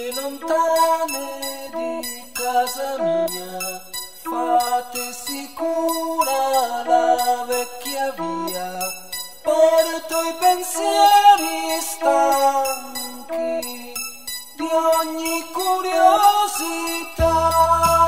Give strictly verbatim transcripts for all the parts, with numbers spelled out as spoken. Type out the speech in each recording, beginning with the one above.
lontane di casa mia, fate sicura la vecchia via, porto i pensieri stanchi di ogni curiosità.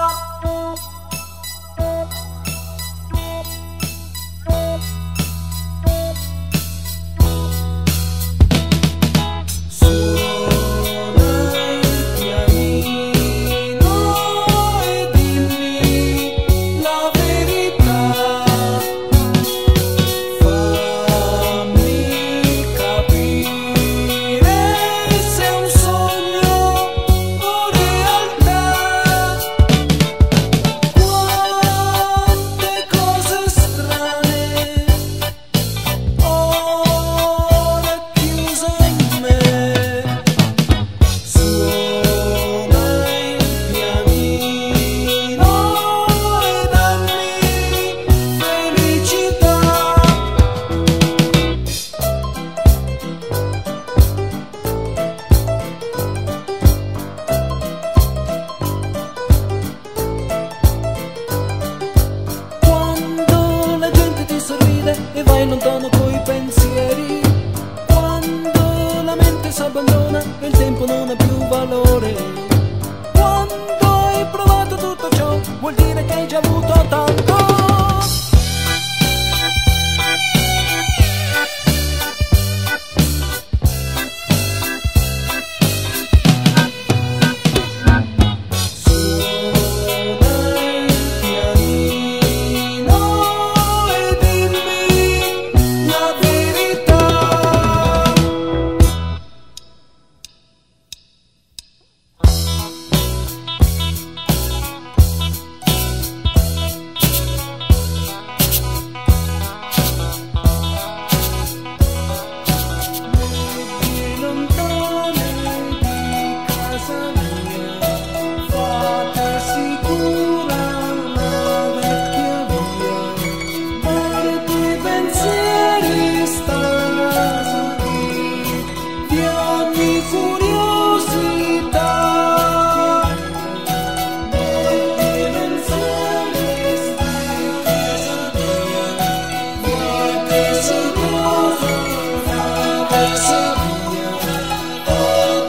E vai lontano coi pensieri, quando la mente s'abbandona e il tempo non ha più valore. Quando hai provato tutto ciò, vuol dire che hai già avuto tanto.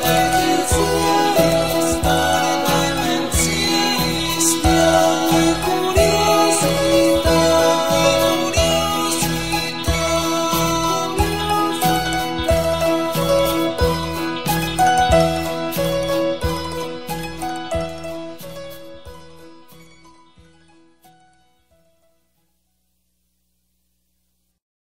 You